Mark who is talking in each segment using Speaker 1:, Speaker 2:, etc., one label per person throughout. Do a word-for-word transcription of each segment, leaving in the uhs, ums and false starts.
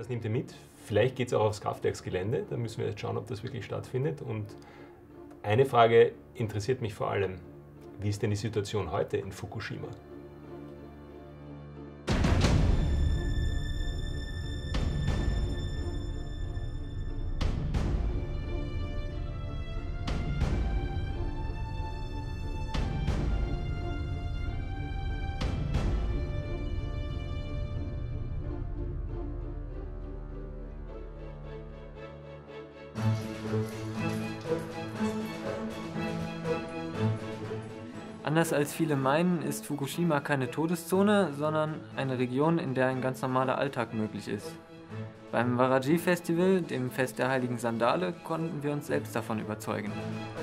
Speaker 1: nehmt ihr mit. Vielleicht geht es auch aufs Kraftwerksgelände, da müssen wir jetzt schauen, ob das wirklich stattfindet. Und eine Frage interessiert mich vor allem, wie ist denn die Situation heute in Fukushima?
Speaker 2: Anders als viele meinen, ist Fukushima keine Todeszone, sondern eine Region, in der ein ganz normaler Alltag möglich ist. Beim Waraji-Festival, dem Fest der heiligen Sandale, konnten wir uns selbst davon überzeugen.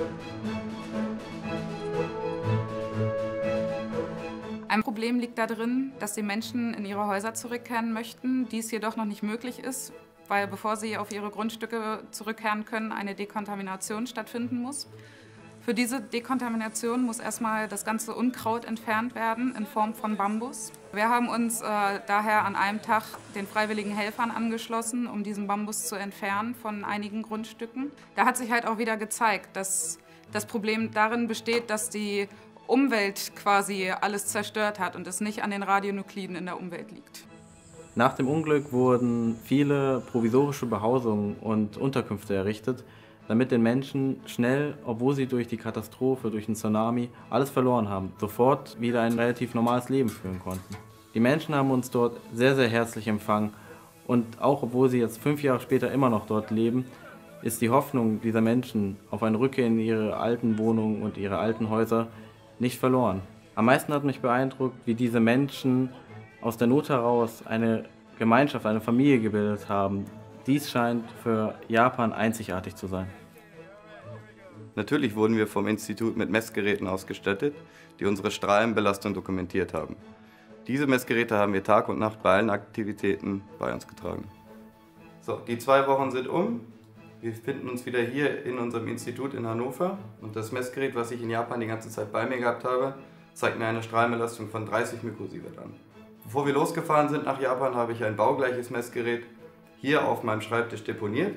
Speaker 3: Ein Problem liegt darin, dass die Menschen in ihre Häuser zurückkehren möchten, dies jedoch noch nicht möglich ist, weil bevor sie auf ihre Grundstücke zurückkehren können, eine Dekontamination stattfinden muss. Für diese Dekontamination muss erstmal das ganze Unkraut entfernt werden in Form von Bambus. Wir haben uns äh, daher an einem Tag den freiwilligen Helfern angeschlossen, um diesen Bambus zu entfernen von einigen Grundstücken. Da hat sich halt auch wieder gezeigt, dass das Problem darin besteht, dass die Umwelt quasi alles zerstört hat und es nicht an den Radionukliden in der Umwelt liegt.
Speaker 4: Nach dem Unglück wurden viele provisorische Behausungen und Unterkünfte errichtet, damit den Menschen schnell, obwohl sie durch die Katastrophe, durch den Tsunami alles verloren haben, sofort wieder ein relativ normales Leben führen konnten. Die Menschen haben uns dort sehr, sehr herzlich empfangen und auch obwohl sie jetzt fünf Jahre später immer noch dort leben, ist die Hoffnung dieser Menschen auf eine Rückkehr in ihre alten Wohnungen und ihre alten Häuser nicht verloren. Am meisten hat mich beeindruckt, wie diese Menschen aus der Not heraus eine Gemeinschaft, eine Familie gebildet haben. Dies scheint für Japan einzigartig zu sein.
Speaker 5: Natürlich wurden wir vom Institut mit Messgeräten ausgestattet, die unsere Strahlenbelastung dokumentiert haben. Diese Messgeräte haben wir Tag und Nacht bei allen Aktivitäten bei uns getragen. So, die zwei Wochen sind um. Wir befinden uns wieder hier in unserem Institut in Hannover und das Messgerät, was ich in Japan die ganze Zeit bei mir gehabt habe, zeigt mir eine Strahlenbelastung von dreißig Mikrosievert an. Bevor wir losgefahren sind nach Japan, habe ich ein baugleiches Messgerät hier auf meinem Schreibtisch deponiert.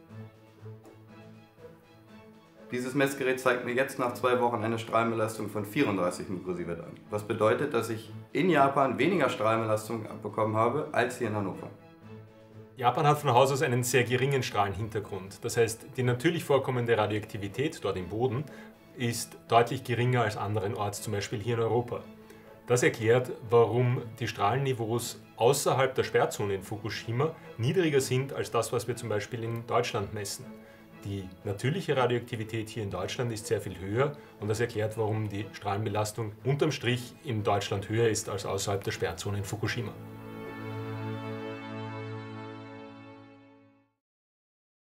Speaker 5: Dieses Messgerät zeigt mir jetzt nach zwei Wochen eine Strahlenbelastung von vierunddreißig Mikrosievert an. Was bedeutet, dass ich in Japan weniger Strahlenbelastung abbekommen habe als hier in Hannover.
Speaker 1: Japan hat von Haus aus einen sehr geringen Strahlenhintergrund. Das heißt, die natürlich vorkommende Radioaktivität dort im Boden ist deutlich geringer als anderenorts, zum Beispiel hier in Europa. Das erklärt, warum die Strahlenniveaus außerhalb der Sperrzone in Fukushima niedriger sind als das, was wir zum Beispiel in Deutschland messen. Die natürliche Radioaktivität hier in Deutschland ist sehr viel höher und das erklärt, warum die Strahlenbelastung unterm Strich in Deutschland höher ist als außerhalb der Sperrzone in Fukushima.